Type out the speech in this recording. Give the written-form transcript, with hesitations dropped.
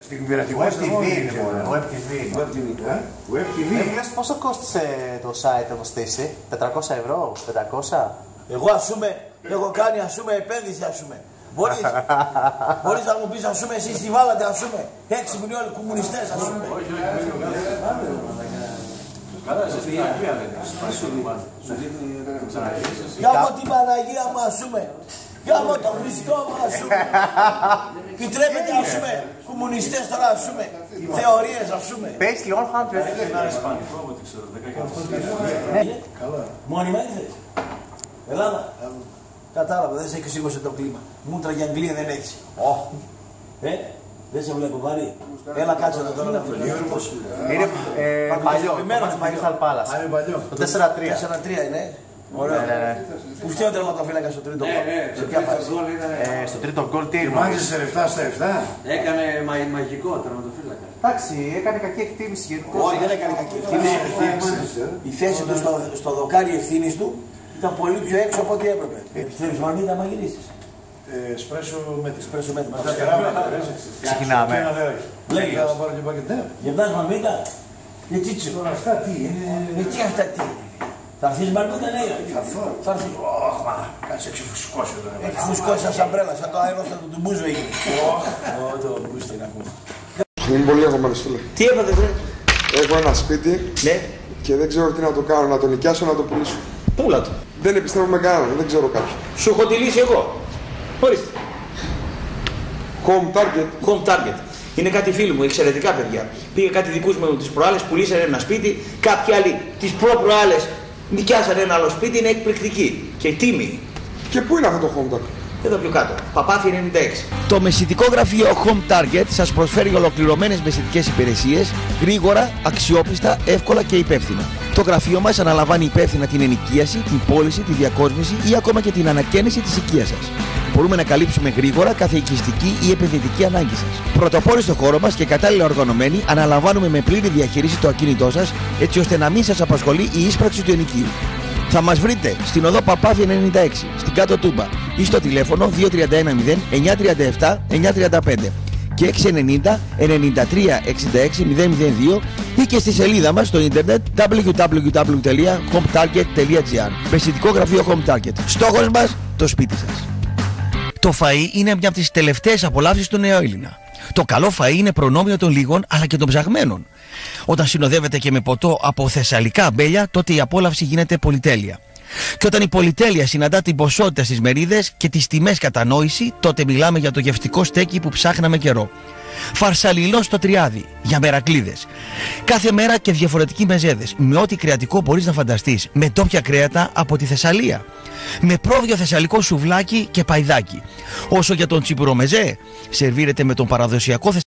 Στην πειρατικό Web TV. Πόσο κόστησε το site να το στήσει, 400 ευρώ, 500? Εγώ έχω κάνει επένδυση Μπορείς να μου πεις εσείς τι βάλατε 6 μιλιόνοι κομμουνιστές Καλά, εσείς την Αγία λέτε. Γάμω την Παναγία μου Γάμω τον Χριστό μου Επιτρέπετε κομμουνιστές τώρα θεωρίες Πες λοιπόν χάντρες. Ένα ισπανικό από ό,τι ξέρω, 10 Καλά. Μόνιμα ήρθες. Ελλάδα. Κατάλαβα, δεν σε σήκωσε το κλίμα. Μούτρα για Αγγλία δεν έχεις. Δεν σε βλέπω βαρύ. Έλα κάτσε εδώ τώρα να το Είναι παλιό, το Crystal Palace. Το 4-3. 4-3 είναι. Ωραία. Πού φταίει ο τερματοφύλακας στο τρίτο γκολ? Σε ποια φάση? Στο τρίτο γκολ τι είναι? Μάγισε 7 στα 7. Έκανε μαγικό τερματοφύλακα. Εντάξει, έκανε κακή εκτίμηση γενικώς. Όχι, δεν έκανε κακή εκτίμηση. Η θέση του στο δοκάρι ευθύνης του ήταν πολύ πιο έξω από ό,τι έπρεπε. Πιστεύεις μαρμίτα να γυρίσεις? Σπρέσο με τη Σπρέσο με τη. Ξεκινάμε. Λέγει να πάρω και πακετέ. Γεμνάς μαρμίτα? Γιατί τσου. Αυτά τι είναι? Γιατί αυτά τι? Θα έρθεις μαρμίτα, ναι. Θα έρθεις. Κάτσε ξεφουσκώσει εδώ. Έχει φουσκώσει σαν σαμπρέλα, σαν το αέροφτα του Μπούζου έγινε. Το Μπούζου την ακούμε. Είμαι πολύ αγχωμένος, φίλε. Τι έπατε, βρε? Έχω ένα σπίτι Ναι. και δεν ξέρω τι να το κάνω, να το νοικιάσω, να το πουλήσω. Πούλα το. Δεν επιστρέφω με κανέναν, δεν ξέρω κάποιον. Σου έχω τη λύση εγώ. Ορίστε. Home target. Home target. Είναι κάτι φίλοι μου, εξαιρετικά παιδιά. Πήγε κάτι δικούς μου τις προάλλες, πουλήσανε ένα σπίτι. Κάποιοι άλλοι τις προ-προάλλες νοικιάσανε ένα άλλο σπίτι, είναι εκπληκτική και τίμη. Και πού είναι αυτό το home target? Εδώ πιο κάτω. Παπάθη 96. Το μεσητικό γραφείο Home Target σας προσφέρει ολοκληρωμένες μεσητικές υπηρεσίες, γρήγορα, αξιόπιστα, εύκολα και υπεύθυνα. Το γραφείο μας αναλαμβάνει υπεύθυνα την ενοικίαση, την πώληση, τη διακόσμηση ή ακόμα και την ανακαίνιση της οικίας σας. Μπορούμε να καλύψουμε γρήγορα κάθε οικιστική ή επενδυτική ανάγκη σας. Πρωτοπόροι στο χώρο μας και κατάλληλα οργανωμένοι, αναλαμβάνουμε με πλήρη διαχείριση το ακίνητό σας, έτσι ώστε να μην σας απασχολεί η ίσπραξη του ενοικίου. Θα μας βρείτε στην οδό Παπάθη 96, στην Κάτω Τούμπα ή στο τηλέφωνο 2310 937 935 και 690 93 66 002 ή και στη σελίδα μας στο ίντερνετ www.hometarget.gr. Μεσητικό γραφείο Home Target. Στόχος μας, το σπίτι σας. Το φαΐ είναι μια από τις τελευταίες απολαύσεις του νεοέλληνα. Το καλό φαΐ είναι προνόμιο των λίγων αλλά και των ψαγμένων. Όταν συνοδεύεται και με ποτό από θεσσαλικά αμπέλια, τότε η απόλαυση γίνεται πολυτέλεια. Και όταν η πολυτέλεια συναντά την ποσότητα στις μερίδες και τις τιμές κατανόηση, τότε μιλάμε για το γευστικό στέκι που ψάχναμε καιρό. Φαρσαλιλό στο Τριάδι, για μερακλίδες. Κάθε μέρα και διαφορετικοί μεζέδες, με ό,τι κρεατικό μπορείς να φανταστείς, με ντόπια κρέατα από τη Θεσσαλία. Με πρόβιο θεσσαλικό σουβλάκι και παϊδάκι. Όσο για τον τσιπουρομεζέ, σερβίρεται με τον παραδοσιακό